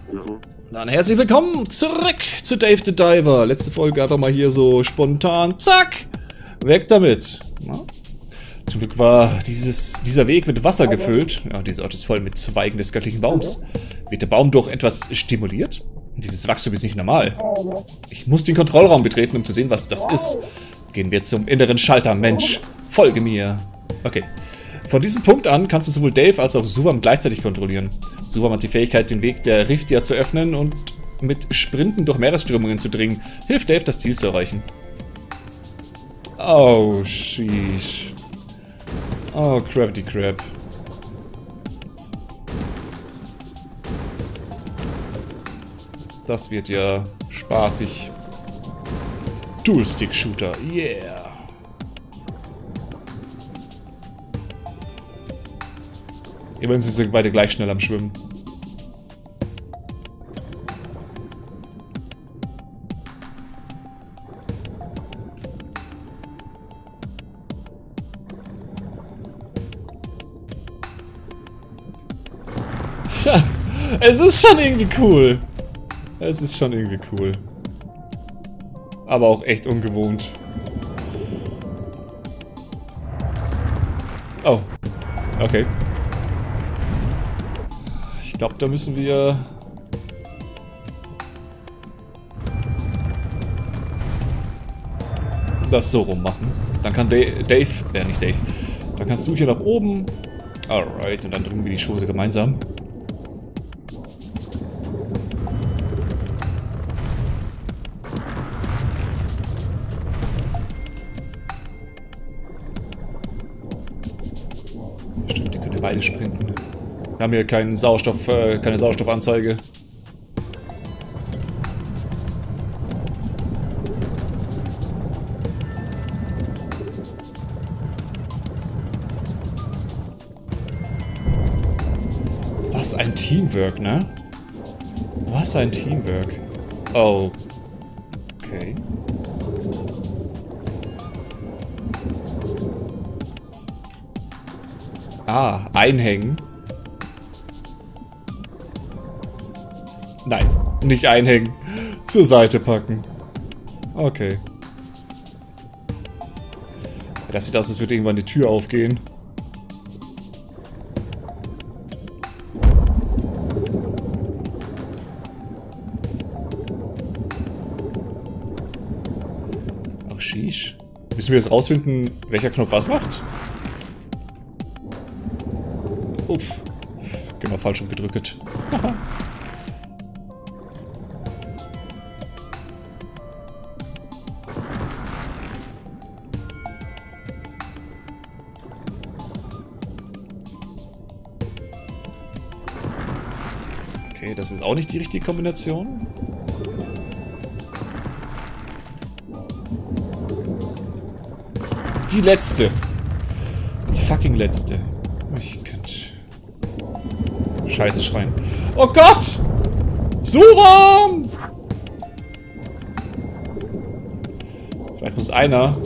Dann herzlich willkommen zurück zu Dave the Diver. Letzte Folge einfach mal hier so spontan, zack, weg damit. Na? Zum Glück war dieser Weg mit Wasser gefüllt. Ja, dieser Ort ist voll mit Zweigen des göttlichen Baums. Wird der Baum doch etwas stimuliert? Dieses Wachstum ist nicht normal. Ich muss den Kontrollraum betreten, um zu sehen, was das ist. Gehen wir zum inneren Schalter, Mensch. Folge mir. Okay. Von diesem Punkt an kannst du sowohl Dave als auch Suvam gleichzeitig kontrollieren. Suvam hat die Fähigkeit, den Weg der Riftia zu öffnen und mit Sprinten durch Meeresströmungen zu dringen. Hilft Dave, das Ziel zu erreichen. Oh, sheesh. Oh, Gravity Crab. Das wird ja spaßig. Dual-Stick-Shooter, yeah. Immerhin sind sie beide gleich schnell am Schwimmen. Ja, es ist schon irgendwie cool. Es ist schon irgendwie cool. Aber auch echt ungewohnt. Oh. Okay. Ich glaube, da müssen wir... das so rum machen. Dann kann nicht Dave. Dann kannst du hier nach oben. Alright, und dann drücken wir die Schoße gemeinsam. Stimmt, die können ja beide sprinten. Wir haben hier keinen Sauerstoff, keine Sauerstoffanzeige. Was ein Teamwork, ne? Was ein Teamwork. Oh. Okay. Ah, einhängen. Nein, nicht einhängen. Zur Seite packen. Okay. Das sieht aus, als würde irgendwann die Tür aufgehen. Oh, sheesh. Müssen wir jetzt rausfinden, welcher Knopf was macht? Uff. Genau, falsch umgedrückt. Okay, das ist auch nicht die richtige Kombination. Die letzte. Die fucking letzte. Ich könnte... Scheiße schreien. Oh Gott! Suvam! Vielleicht muss einer...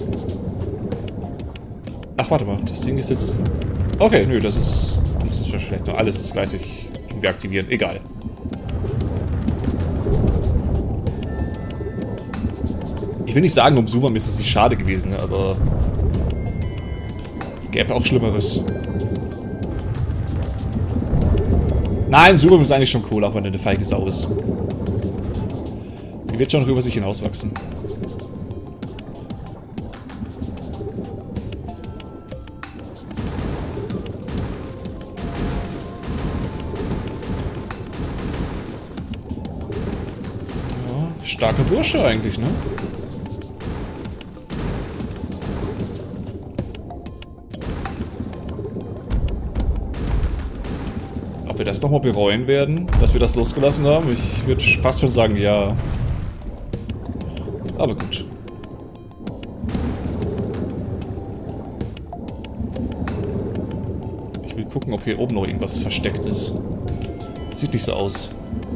Ach, warte mal. Das Ding ist jetzt... Okay, nö, das ist... Muss es vielleicht nur alles gleichzeitig aktivieren. Egal. Ich will nicht sagen, um Suvam ist es nicht schade gewesen, aber... Gäbe auch Schlimmeres. Nein, Suvam ist eigentlich schon cool, auch wenn er eine feige Sau ist. Die wird schon noch über sich hinauswachsen. Ja, starker Bursche eigentlich, ne? Ob wir das nochmal bereuen werden, dass wir das losgelassen haben? Ich würde fast schon sagen, ja. Aber gut. Ich will gucken, ob hier oben noch irgendwas versteckt ist. Sieht nicht so aus.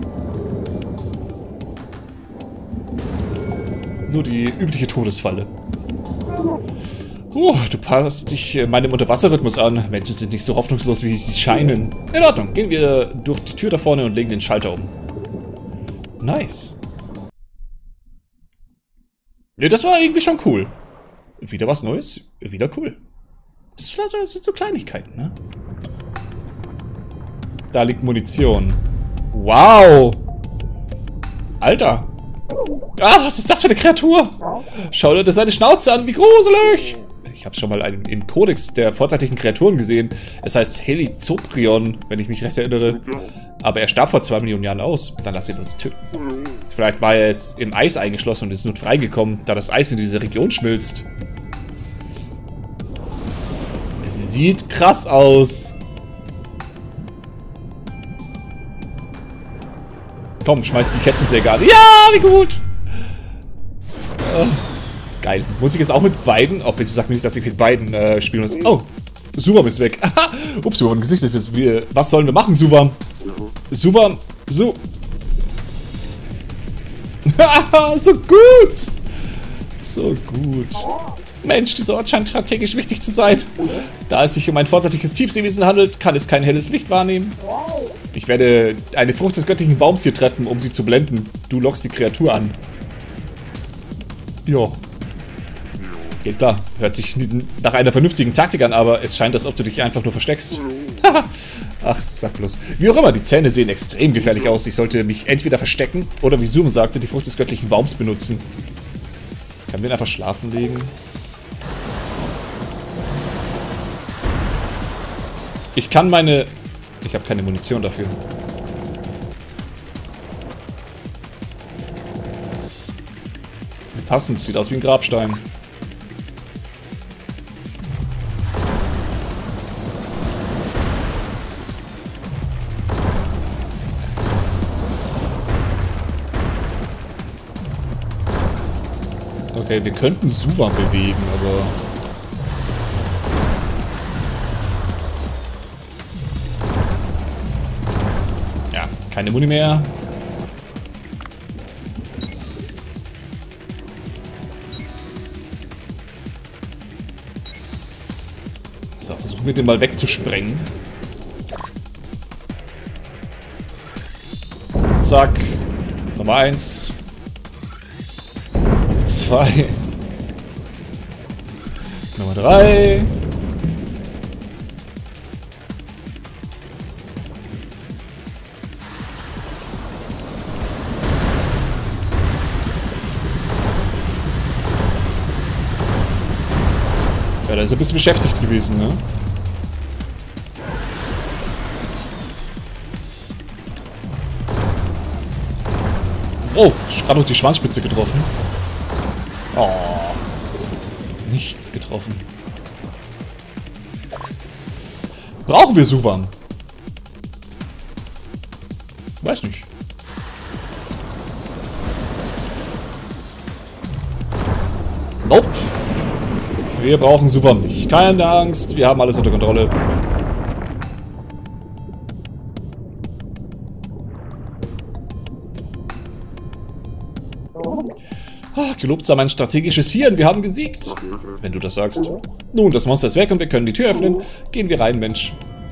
Nur die übliche Todesfalle. Du passt dich meinem Unterwasserrhythmus an. Menschen sind nicht so hoffnungslos, wie sie scheinen. In Ordnung, gehen wir durch die Tür da vorne und legen den Schalter um. Nice. Ne, das war irgendwie schon cool. Wieder was Neues, wieder cool. Das sind so Kleinigkeiten, ne? Da liegt Munition. Wow! Alter! Ah, was ist das für eine Kreatur? Schau dir seine Schnauze an, wie gruselig! Ich habe schon mal einen im Kodex der vorzeitlichen Kreaturen gesehen. Es heißt Helizoprion, wenn ich mich recht erinnere. Aber er starb vor 2 Millionen Jahren aus. Dann lass ihn uns töten. Vielleicht war er es im Eis eingeschlossen und ist nun freigekommen, da das Eis in dieser Region schmilzt. Es sieht krass aus. Komm, schmeiß die Kettensäge an. Ja, wie gut. Geil. Muss ich jetzt auch mit beiden? Oh, bitte sag mir nicht, dass ich mit beiden spielen muss. Oh, Suvam ist weg. Ups, wir wurden gesichtet. Was sollen wir machen, Suvam? Suvam, so. So gut. So gut. Mensch, dieser Ort scheint strategisch wichtig zu sein. Da es sich um ein vorzeitliches Tiefseewesen handelt, kann es kein helles Licht wahrnehmen. Ich werde eine Frucht des göttlichen Baums hier treffen, um sie zu blenden. Du lockst die Kreatur an. Ja. Geht klar. Hört sich nach einer vernünftigen Taktik an, aber es scheint, als ob du dich einfach nur versteckst. Ach, sag bloß. Wie auch immer, die Zähne sehen extrem gefährlich aus. Ich sollte mich entweder verstecken oder, wie Zoom sagte, die Frucht des göttlichen Baums benutzen. Kann wir ihn einfach schlafen legen? Ich kann meine... Ich habe keine Munition dafür. Passend, sieht aus wie ein Grabstein. Okay, wir könnten Suvam bewegen, aber... Ja, keine Muni mehr. So, versuchen wir den mal wegzusprengen. Zack. Nummer 1. 2. Nummer 3. Ja, da ist er ein bisschen beschäftigt gewesen, ne? Oh, gerade noch die Schwanzspitze getroffen. Oh, nichts getroffen. Brauchen wir Suvam? Weiß nicht. Nope. Wir brauchen Suvam nicht. Keine Angst, wir haben alles unter Kontrolle. Gelobt sei mein strategisches Hirn, wir haben gesiegt. Wenn du das sagst. Nun, das Monster ist weg und wir können die Tür öffnen. Gehen wir rein, Mensch.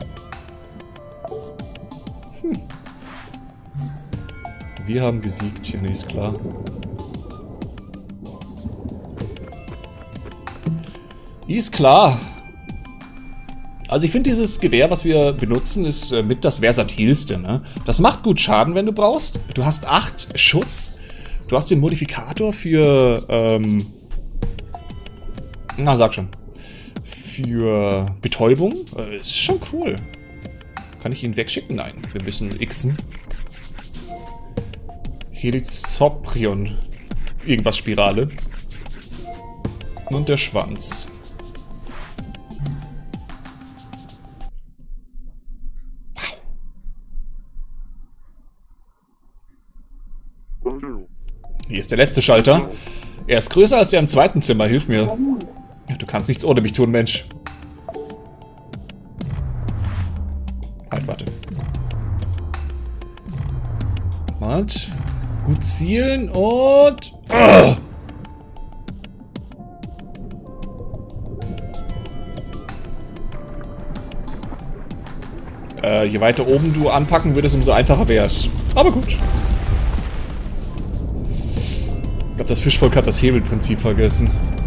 Wir haben gesiegt, hier ist klar. Ist klar. Also ich finde dieses Gewehr, was wir benutzen, ist mit das versatilste, ne? Das macht gut Schaden, wenn du brauchst. Du hast 8 Schuss. Du hast den Modifikator für, na, sag schon. Für Betäubung. Ist schon cool. Kann ich ihn wegschicken? Nein, wir müssen xen. Helizoprion. Irgendwas Spirale. Und der Schwanz. Hier ist der letzte Schalter. Er ist größer als der im zweiten Zimmer. Hilf mir. Du kannst nichts ohne mich tun, Mensch. Halt, warte. Warte. Gut zielen und... Je weiter oben du anpacken würdest, umso einfacher wär's. Aber gut. Ich glaube, das Fischvolk hat das Hebelprinzip vergessen.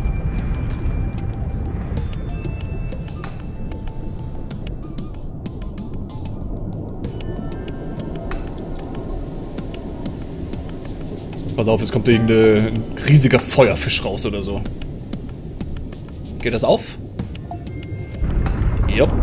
Pass auf, es kommt irgendein riesiger Feuerfisch raus oder so. Geht das auf? Ja.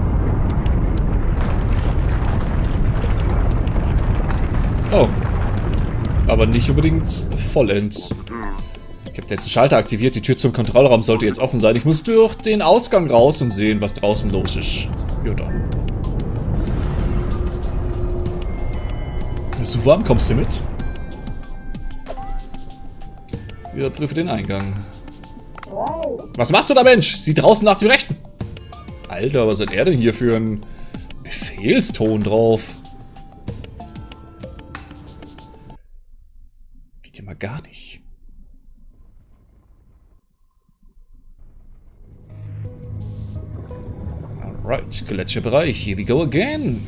Oh. Aber nicht unbedingt vollends. Ich habe den letzten Schalter aktiviert. Die Tür zum Kontrollraum sollte jetzt offen sein. Ich muss durch den Ausgang raus und sehen, was draußen los ist. Ja, da. So warm, kommst du mit? Überprüfe den Eingang. Was machst du da, Mensch? Sieh draußen nach dem Rechten. Alter, was hat er denn hier für einen Befehlston drauf? Geht ja mal gar nicht. Alright, Gletscherbereich. Here we go again.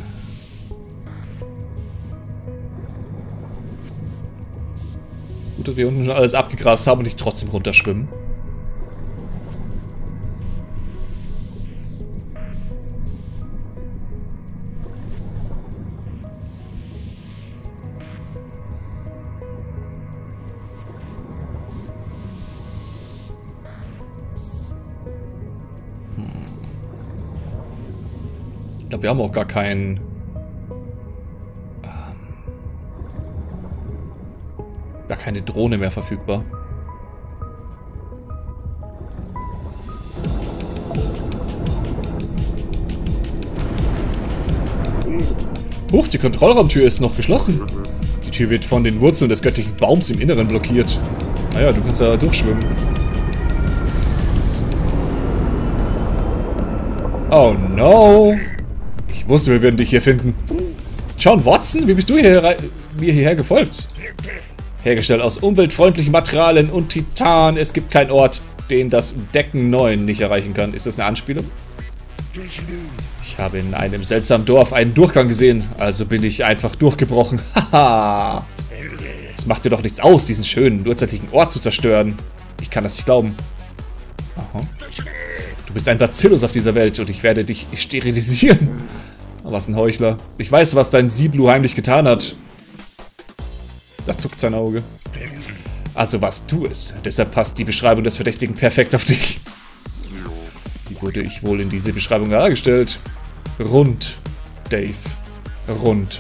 Gut, dass wir unten schon alles abgegrast haben und ich trotzdem runterschwimmen. Ich glaube, wir haben auch gar keinen... da keine Drohne mehr verfügbar. Huch, die Kontrollraumtür ist noch geschlossen. Die Tür wird von den Wurzeln des göttlichen Baums im Inneren blockiert. Naja, du kannst da durchschwimmen. Oh no! Ich wusste, wir würden dich hier finden. John Watson, wie bist du mir hierher gefolgt? Hergestellt aus umweltfreundlichen Materialien und Titan. Es gibt keinen Ort, den das Decken 9 nicht erreichen kann. Ist das eine Anspielung? Ich habe in einem seltsamen Dorf einen Durchgang gesehen, also bin ich einfach durchgebrochen. Haha! Es macht dir doch nichts aus, diesen schönen, urzeitlichen Ort zu zerstören. Ich kann das nicht glauben. Aha. Du bist ein Bacillus auf dieser Welt und ich werde dich sterilisieren. Was ein Heuchler. Ich weiß, was dein Siblu heimlich getan hat. Da zuckt sein Auge. Also warst du es. Deshalb passt die Beschreibung des Verdächtigen perfekt auf dich. Wie wurde ich wohl in diese Beschreibung dargestellt? Rund, Dave. Rund.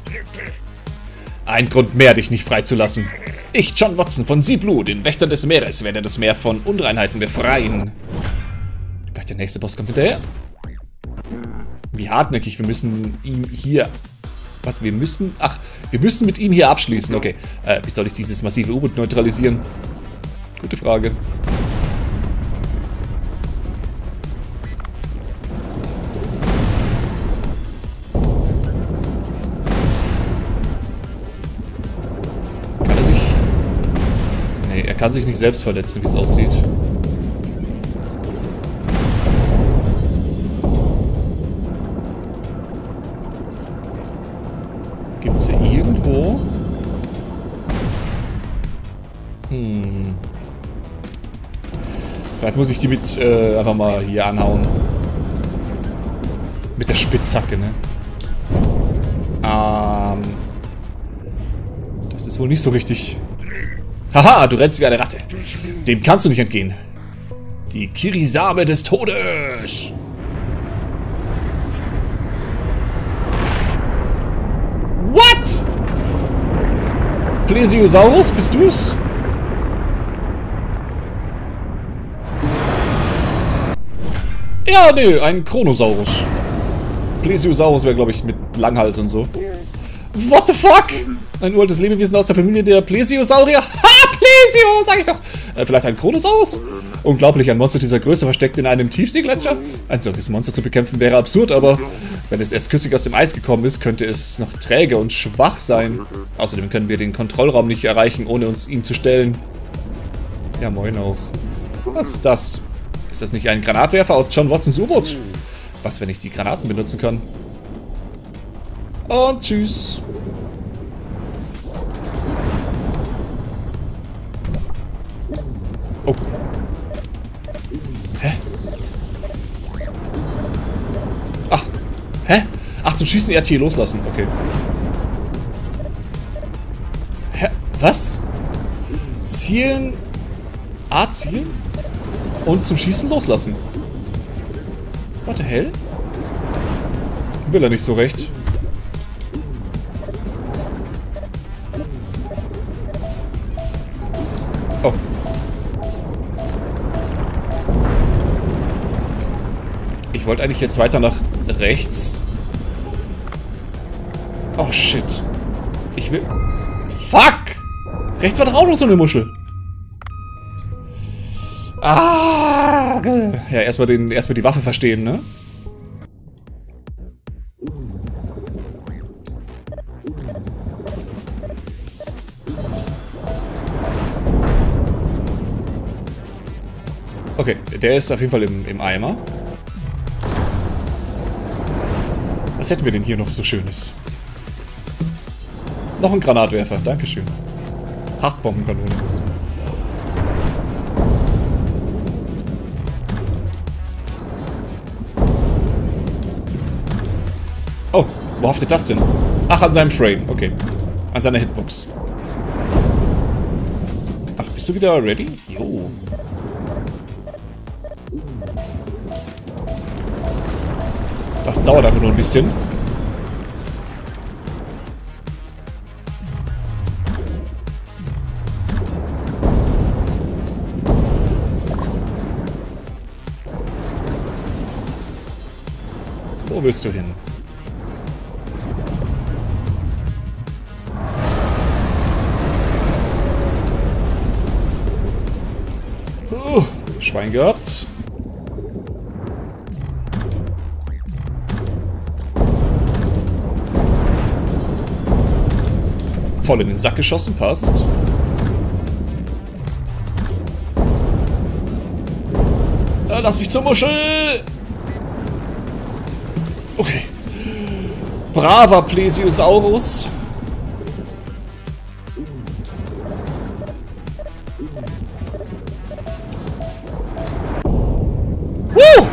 Ein Grund mehr, dich nicht freizulassen. Ich, John Watson von Siblu, den Wächtern des Meeres, werde das Meer von Unreinheiten befreien. Gleich der nächste Boss kommt hinterher. Wie hartnäckig, wir müssen ihm hier... Was, wir müssen... Ach, wir müssen mit ihm hier abschließen. Okay, wie soll ich dieses massive U-Boot neutralisieren? Gute Frage. Kann er sich... Nee, er kann sich nicht selbst verletzen, wie es aussieht. Gibt's hier irgendwo? Vielleicht muss ich die mit einfach mal hier anhauen. Mit der Spitzhacke, ne? Das ist wohl nicht so richtig. Haha, du rennst wie eine Ratte. Dem kannst du nicht entgehen. Die Kirisame des Todes. What? Plesiosaurus, bist du's? Ja, nee, ein Chronosaurus. Plesiosaurus wäre, glaube ich, mit Langhals und so. What the fuck? Ein uraltes Lebewesen aus der Familie der Plesiosaurier? Ha, Plesio, sag ich doch. Vielleicht ein Chronosaurus? Unglaublich, ein Monster dieser Größe versteckt in einem Tiefseegletscher? Ein solches Monster zu bekämpfen wäre absurd, aber wenn es erst kürzlich aus dem Eis gekommen ist, könnte es noch träge und schwach sein. Außerdem können wir den Kontrollraum nicht erreichen, ohne uns ihm zu stellen. Ja, moin auch. Was ist das? Ist das nicht ein Granatwerfer aus John Watsons U-Boot? Was, wenn ich die Granaten benutzen kann? Und tschüss. zum Schießen RT loslassen. Okay. Hä? Was? Zielen... A zielen? Und zum Schießen loslassen. What the hell? Will er nicht so recht. Oh. Ich wollte eigentlich jetzt weiter nach rechts. Oh shit. Ich will... Fuck! Rechts war doch auch noch so eine Muschel. Ah! Ja, erstmal die Waffe verstehen, ne? Okay, der ist auf jeden Fall im Eimer. Was hätten wir denn hier noch so Schönes? Noch ein Granatwerfer, dankeschön. Hartbombenkanone. Oh, wo haftet das denn? Ach, an seinem Frame, okay. An seiner Hitbox. Ach, bist du wieder ready? Jo. Das dauert einfach nur ein bisschen. Wo willst du hin? Schwein gehabt. Voll in den Sack geschossen, passt. Lass mich zur Muschel! Okay. Braver Plesiosaurus. Woo!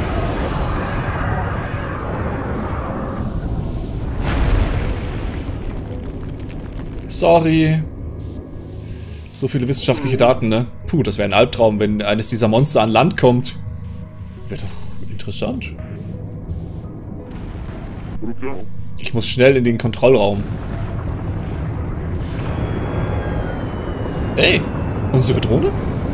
Sorry. So viele wissenschaftliche Daten, ne? Puh, das wäre ein Albtraum, wenn eines dieser Monster an Land kommt. Wäre doch interessant. Ich muss schnell in den Kontrollraum. Ey, unsere Drohne?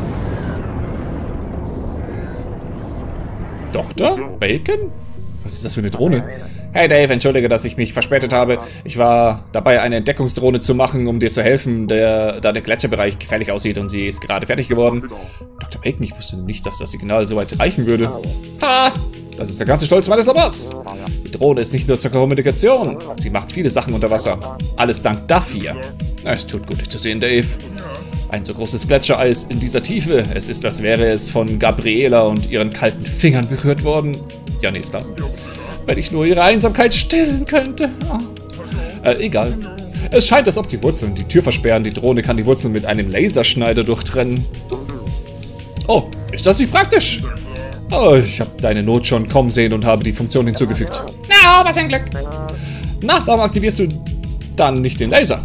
Dr. Bacon? Was ist das für eine Drohne? Hey Dave, entschuldige, dass ich mich verspätet habe. Ich war dabei, eine Entdeckungsdrohne zu machen, um dir zu helfen, da der Gletscherbereich gefährlich aussieht und sie ist gerade fertig geworden. Dr. Bacon, ich wusste nicht, dass das Signal so weit reichen würde. Ha! Das ist der ganze Stolz meines Labors. Die Drohne ist nicht nur zur Kommunikation, sie macht viele Sachen unter Wasser. Alles dank dafür. Es tut gut, dich zu sehen, Dave. Ein so großes Gletschereis in dieser Tiefe. Es ist, als wäre es von Gabriela und ihren kalten Fingern berührt worden. Ja, nee, ist klar. Wenn ich nur ihre Einsamkeit stillen könnte. Oh. Egal. Es scheint, als ob die Wurzeln die Tür versperren. Die Drohne kann die Wurzeln mit einem Laserschneider durchtrennen. Oh, ist das nicht praktisch? Oh, ich habe deine Not schon kommen sehen und habe die Funktion hinzugefügt. Na, was ein Glück. Na, warum aktivierst du dann nicht den Laser?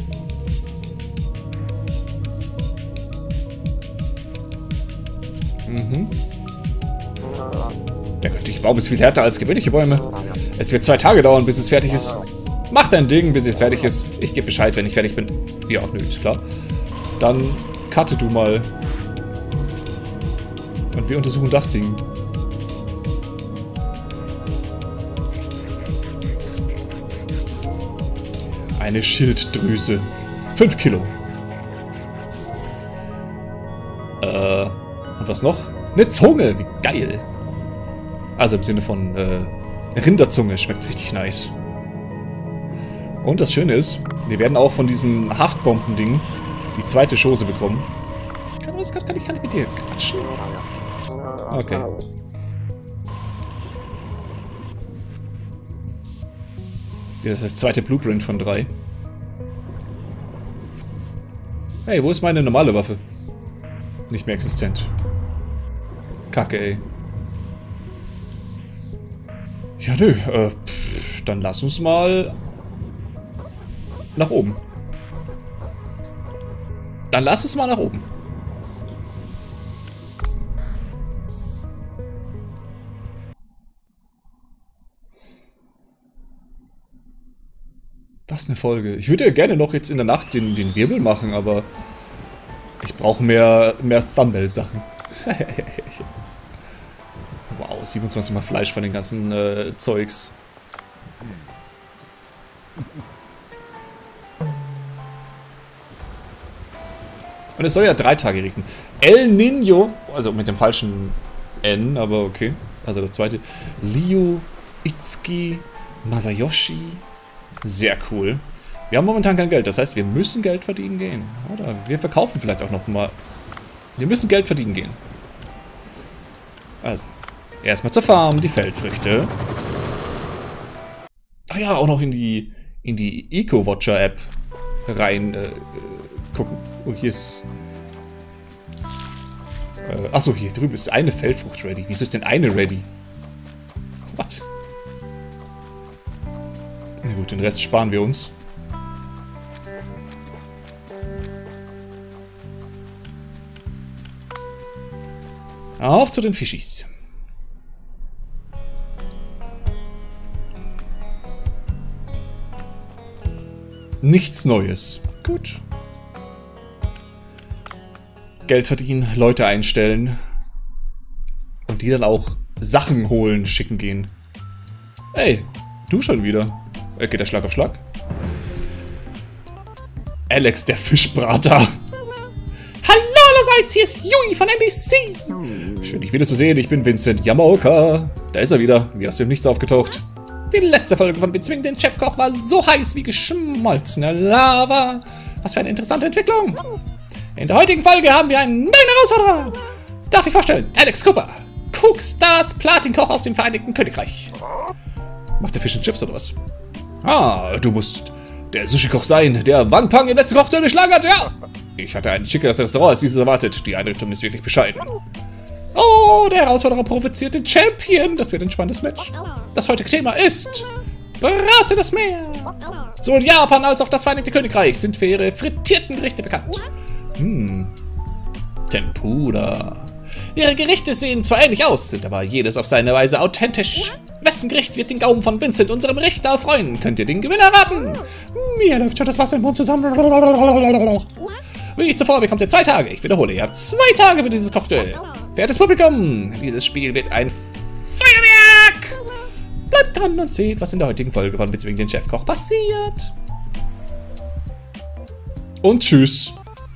Der göttliche Baum ist viel härter als gewöhnliche Bäume. Es wird 2 Tage dauern, bis es fertig ist. Mach dein Ding, bis es fertig ist. Ich gebe Bescheid, wenn ich fertig bin. Ja, nö, ist klar. Dann cutte du mal. Und wir untersuchen das Ding. Eine Schilddrüse. 5 Kilo. Und was noch? Eine Zunge, wie geil. Also im Sinne von Rinderzunge, schmeckt richtig nice. Und das Schöne ist, wir werden auch von diesem Haftbomben-Ding die zweite Chose bekommen. Kann ich mit dir quatschen? Okay. Das ist das zweite Blueprint von 3. Hey, wo ist meine normale Waffe? Nicht mehr existent. Kacke, ey. Ja, nö, dann lass uns mal nach oben. Dann lass uns mal nach oben. Was eine Folge. Ich würde ja gerne noch jetzt in der Nacht den Wirbel machen, aber ich brauche mehr Thumbnail-Sachen. Wow, 27 Mal Fleisch von den ganzen Zeugs. Und es soll ja 3 Tage regnen. El Niño, also mit dem falschen N, aber okay. Also das zweite. Liu, Itsuki, Masayoshi. Sehr cool. Wir haben momentan kein Geld, das heißt, wir müssen Geld verdienen gehen. Oder wir verkaufen vielleicht auch noch mal. Wir müssen Geld verdienen gehen. Also, erstmal zur Farm, die Feldfrüchte. Ach ja, auch noch in die Eco-Watcher-App rein gucken. Oh, hier ist... achso, hier drüben ist eine Feldfrucht ready. Wieso ist denn eine ready? What? Na gut, den Rest sparen wir uns. Auf zu den Fischis. Nichts Neues. Gut. Geld verdienen, Leute einstellen. Und die dann auch Sachen holen, schicken gehen. Hey, du schon wieder. Geht der Schlag auf Schlag? Alex, der Fischbrater. Hallo allerseits, hier ist Yui von NBC. Schön, dich wieder zu sehen. Ich bin Vincent Yamaoka. Da ist er wieder, wie aus dem Nichts aufgetaucht. Die letzte Folge von Bezwingen den Chefkoch war so heiß wie geschmolzene Lava. Was für eine interessante Entwicklung. In der heutigen Folge haben wir einen neuen Herausforderer. Darf ich vorstellen, Alex Cooper. Cookstars Platinkoch aus dem Vereinigten Königreich. Macht der Fish and Chips oder was? Ah, du musst der Sushi-Koch sein, der Wang Pang im letzten Kochturm geschlagen hat, ja! Ich hatte ein schickeres Restaurant als dieses erwartet. Die Einrichtung ist wirklich bescheiden. Oh, der Herausforderer provoziert den Champion. Das wird ein spannendes Match. Das heutige Thema ist Bratenes Meer. Sowohl Japan als auch das Vereinigte Königreich sind für ihre frittierten Gerichte bekannt. Tempura. Ihre Gerichte sehen zwar ähnlich aus, sind aber jedes auf seine Weise authentisch. Wessen Gericht wird den Gaumen von Vincent, unserem Richter, freuen? Könnt ihr den Gewinner erraten? Mir läuft schon das Wasser im Mund zusammen. Wie zuvor bekommt ihr 2 Tage. Ich wiederhole, ihr habt 2 Tage für dieses Cocktail. Verehrtes Publikum, dieses Spiel wird ein Feuerwerk. Bleibt dran und seht, was in der heutigen Folge von Bezwingen den Chefkoch passiert. Und tschüss.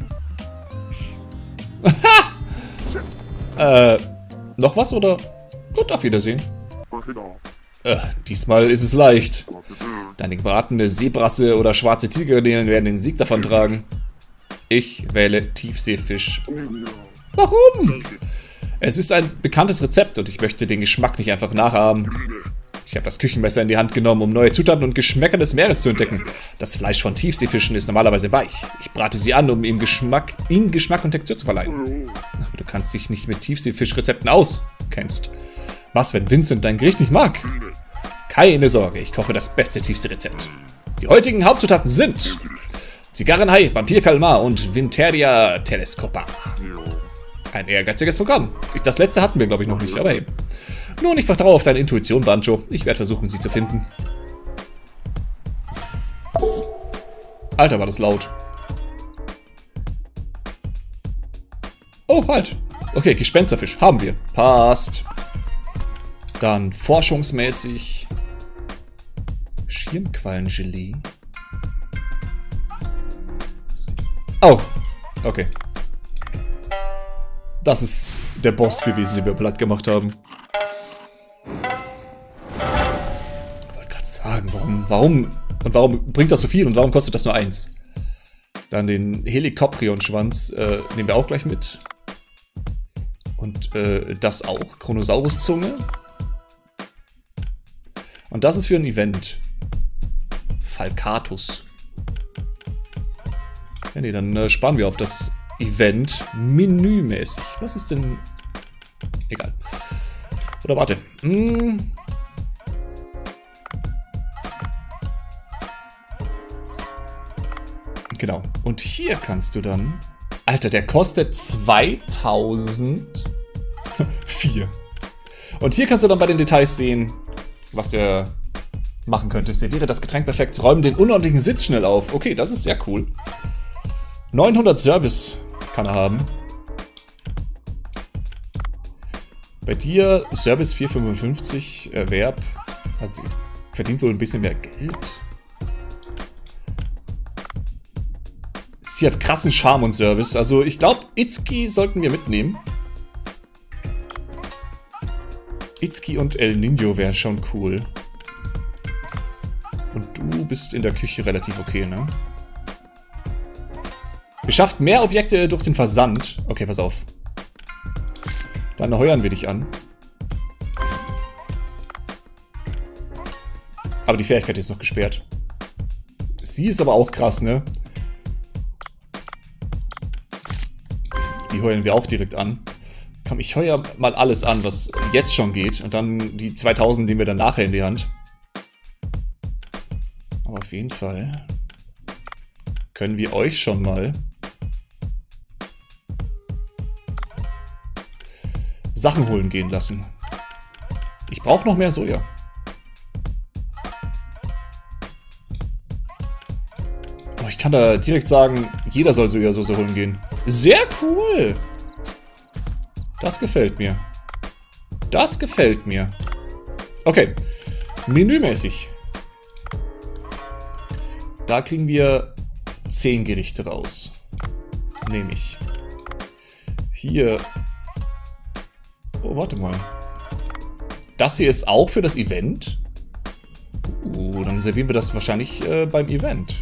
Noch was oder? Gut, auf Wiedersehen. Diesmal ist es leicht. Deine gebratene Seebrasse oder schwarze Tigergarnelen werden den Sieg davontragen. Ich wähle Tiefseefisch. Warum? Es ist ein bekanntes Rezept und ich möchte den Geschmack nicht einfach nachahmen. Ich habe das Küchenmesser in die Hand genommen, um neue Zutaten und Geschmäcker des Meeres zu entdecken. Das Fleisch von Tiefseefischen ist normalerweise weich. Ich brate sie an, um ihm Geschmack und Textur zu verleihen. Aber du kannst dich nicht mit Tiefseefischrezepten auskennst. Was, wenn Vincent dein Gericht nicht mag? Keine Sorge, ich koche das beste Tiefseerezept. Die heutigen Hauptzutaten sind Zigarrenhai, Vampirkalmar und Winteria telescopa. Ein ehrgeiziges Programm. Das letzte hatten wir, glaube ich, noch nicht, aber hey. Nun, ich vertraue auf deine Intuition, Banjo. Ich werde versuchen, sie zu finden. Alter, war das laut. Oh, halt. Okay, Gespensterfisch haben wir. Passt. Dann forschungsmäßig Schirmquallengelee. Oh, okay. Das ist der Boss gewesen, den wir platt gemacht haben. Ich wollte gerade sagen, warum bringt das so viel und warum kostet das nur 1? Dann den Helicoprion-Schwanz nehmen wir auch gleich mit. Und das auch, Chronosaurus-Zunge. Und das ist für ein Event. Falcatus. Ja, nee, dann sparen wir auf das Event menümäßig. Was ist denn... Egal. Oder warte. Genau. Und hier kannst du dann... Alter, der kostet 2004. Und hier kannst du dann bei den Details sehen, was der machen könnte. Serviere das Getränk perfekt, räume den unordentlichen Sitz schnell auf. Okay, das ist sehr cool. 900 Service kann er haben. Bei dir Service 455, Erwerb. Also verdient wohl ein bisschen mehr Geld. Sie hat krassen Charme und Service. Also ich glaube, Itsuki sollten wir mitnehmen. Itsuki und El Nino wäre schon cool. Und du bist in der Küche relativ okay, ne? Beschafft mehr Objekte durch den Versand. Okay, pass auf. Dann heuern wir dich an. Aber die Fähigkeit ist noch gesperrt. Sie ist aber auch krass, ne? Die heuern wir auch direkt an. Komm, ich heuer mal alles an, was jetzt schon geht. Und dann die 2000 nehmen wir dann nachher in die Hand. Aber auf jeden Fall können wir euch schon mal Sachen holen gehen lassen. Ich brauche noch mehr Soja. Oh, ich kann da direkt sagen, jeder soll Sojasauce holen gehen. Sehr cool. Das gefällt mir. Das gefällt mir. Okay. Menümäßig. Da kriegen wir 10 Gerichte raus. Nehme ich. Hier. Oh, warte mal. Das hier ist auch für das Event? Dann servieren wir das wahrscheinlich beim Event.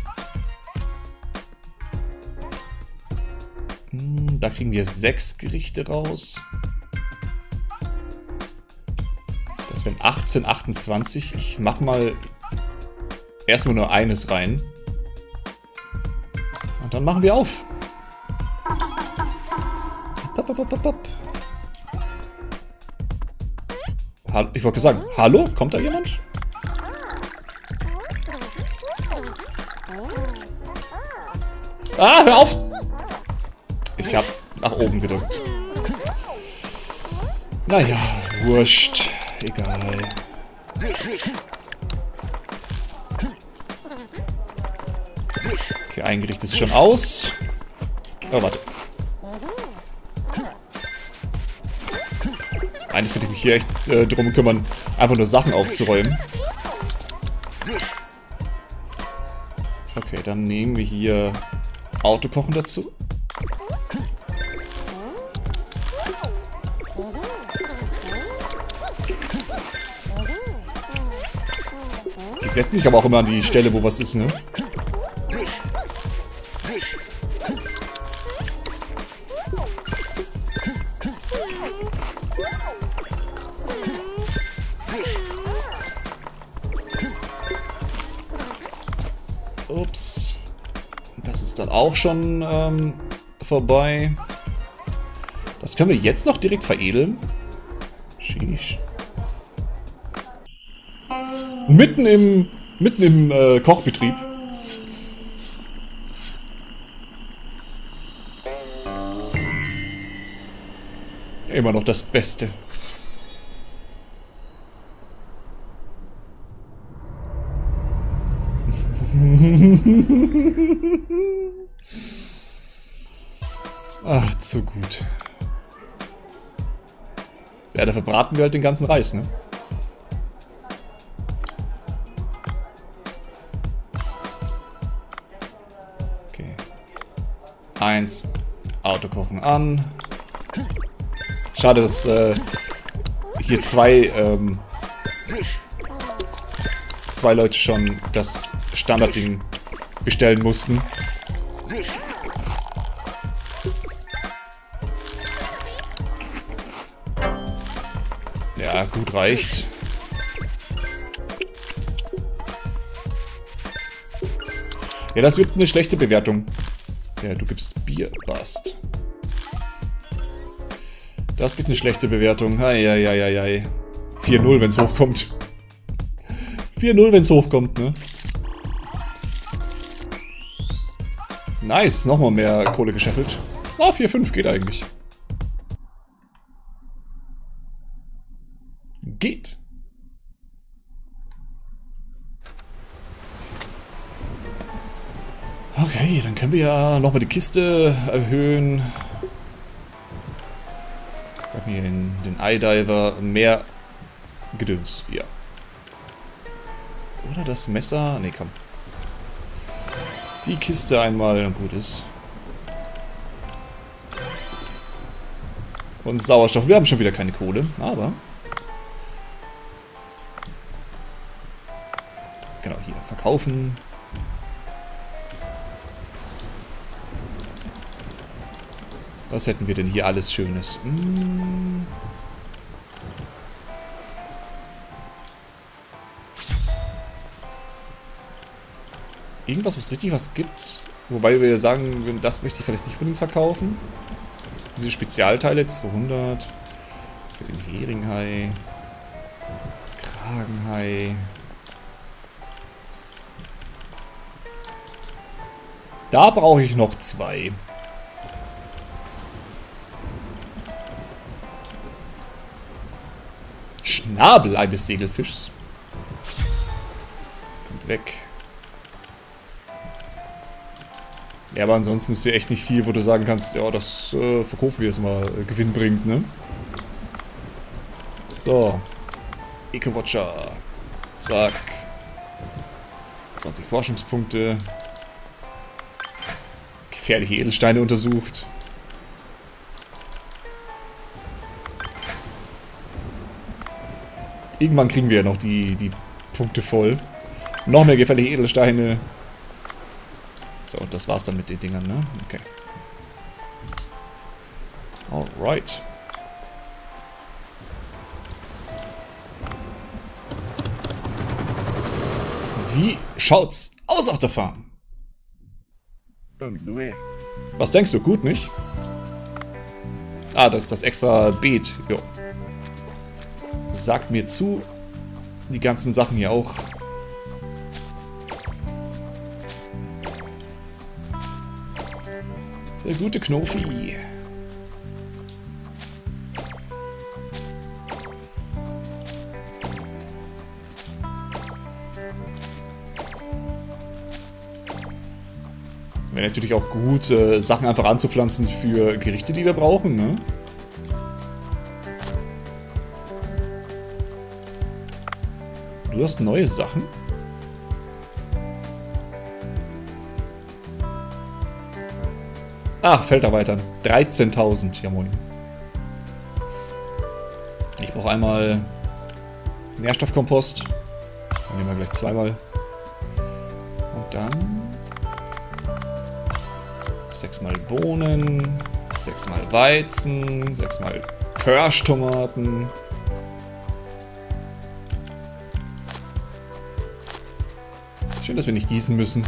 Da kriegen wir 6 Gerichte raus. Das wären 18, 28. Ich mach mal erstmal nur eines rein. Und dann machen wir auf. Ich wollte sagen, hallo? Kommt da jemand? Ah, hör auf! Ich hab nach oben gedrückt. Naja, wurscht. Egal. Okay, ein Gericht ist schon aus. Oh, warte. Eigentlich könnte ich mich hier echt drum kümmern, einfach nur Sachen aufzuräumen. Okay, dann nehmen wir hier Autokochen dazu. Die setzen sich aber auch immer an die Stelle, wo was ist, ne? Ups. Das ist dann auch schon vorbei. Das können wir jetzt noch direkt veredeln. Sheesh. Mitten im Kochbetrieb. Immer noch das Beste. Ach, zu gut. Ja, da verbraten wir halt den ganzen Reis, ne? Okay. 1. Autokochen an. Schade, dass hier zwei Leute schon das Standardding bestellen mussten. Ja, gut, reicht. Ja, das wird eine schlechte Bewertung. Ja, du gibst Bier, passt. Das gibt eine schlechte Bewertung. Eieieiei. 4-0, wenn es hochkommt. 4-0, wenn es hochkommt, ne? Nice, nochmal mehr Kohle gescheffelt. Ah, 4, 5 geht eigentlich. Geht. Okay, dann können wir ja nochmal die Kiste erhöhen. Wir haben hier den Eye-Diver. Mehr Gedöns. Ja. Oder das Messer. Ne, komm. Die Kiste einmal und gut ist. Und Sauerstoff. Wir haben schon wieder keine Kohle, aber... Genau, hier. Verkaufen. Was hätten wir denn hier alles Schönes? Irgendwas, was richtig was gibt. Wobei wir sagen, das möchte ich vielleicht nicht unbedingt verkaufen. Diese Spezialteile, 200. Für den Heringhai. Kragenhai. Da brauche ich noch 2. Schnabel eines Segelfischs. Kommt weg. Ja, aber ansonsten ist hier echt nicht viel, wo du sagen kannst, ja, das verkaufen wir jetzt mal Gewinn bringt, ne? So. Eco-Watcher. Zack. 20 Forschungspunkte. Gefährliche Edelsteine untersucht. Irgendwann kriegen wir ja noch die Punkte voll. Noch mehr gefährliche Edelsteine. So, und das war's dann mit den Dingern, ne? Okay. Alright. Wie schaut's aus auf der Farm? Was denkst du? Gut, nicht? Ah, das ist das extra Beet. Jo. Sagt mir zu. Die ganzen Sachen hier auch. Der gute Knofi. Wäre natürlich auch gut, Sachen einfach anzupflanzen für Gerichte, die wir brauchen, ne? Du hast neue Sachen? Ach, Feld erweitern. 13.000. Ja, moin. Ich brauche einmal Nährstoffkompost. Dann nehmen wir gleich zweimal. Und dann 6-mal Bohnen, 6-mal Weizen, 6-mal Kirschtomaten. Schön, dass wir nicht gießen müssen.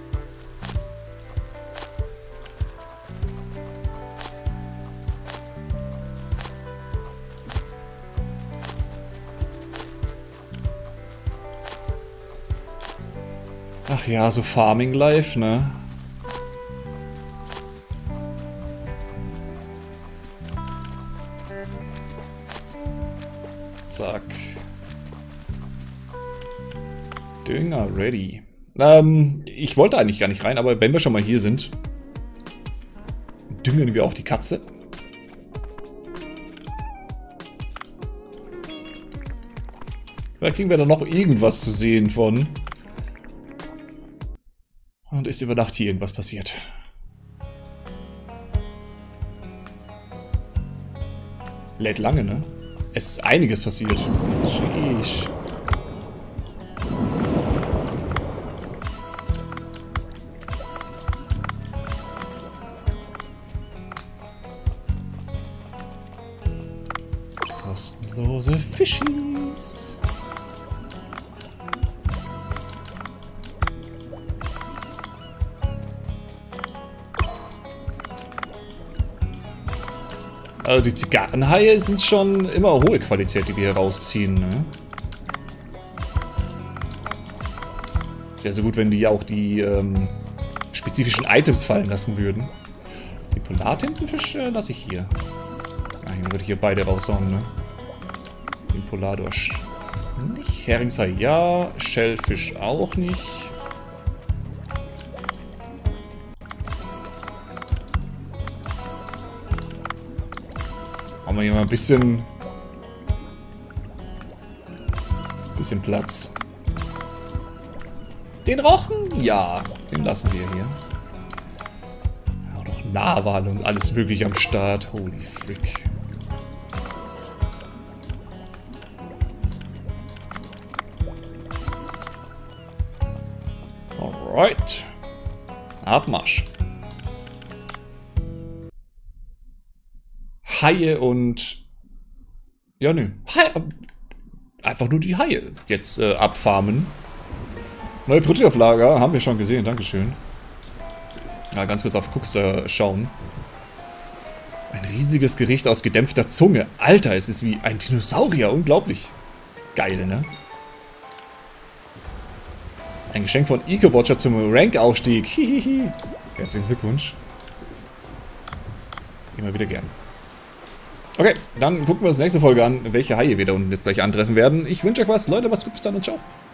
Ach ja, so Farming Life, ne? Zack. Dünger ready. Ich wollte eigentlich gar nicht rein, aber wenn wir schon mal hier sind, düngen wir auch die Katze. Vielleicht kriegen wir da noch irgendwas zu sehen von. Und ist über Nacht hier irgendwas passiert? Lädt lange, ne? Es ist einiges passiert. Sheesh. Kostenlose Fischis. Also die Zigarrenhaie sind schon immer hohe Qualität, die wir hier rausziehen, ne? Es wäre so gut, wenn die auch die spezifischen Items fallen lassen würden. Die Polartintenfisch lasse ich hier. Dann würde ich hier beide raushauen, ne? Den Polardorsch nicht. Heringshai ja. Schellfisch auch nicht. Haben wir hier mal ein bisschen Platz. Den Rochen? Ja, den lassen wir hier. Ja, noch Narwal und alles mögliche am Start. Holy frick. Alright. Abmarsch. Haie und... Ja, nö. Einfach nur die Haie jetzt abfarmen. Neue Produktauflage haben wir schon gesehen, dankeschön. Ja, ganz kurz auf Cooks schauen. Ein riesiges Gericht aus gedämpfter Zunge. Alter, es ist wie ein Dinosaurier, unglaublich. Geil, ne? Ein Geschenk von EcoWatcher zum Rank-Aufstieg. Hihihi. Herzlichen Glückwunsch. Immer wieder gern. Okay, dann gucken wir uns die nächste Folge an, welche Haie wir da unten jetzt gleich antreffen werden. Ich wünsche euch was. Leute, macht's gut, bis dann und ciao.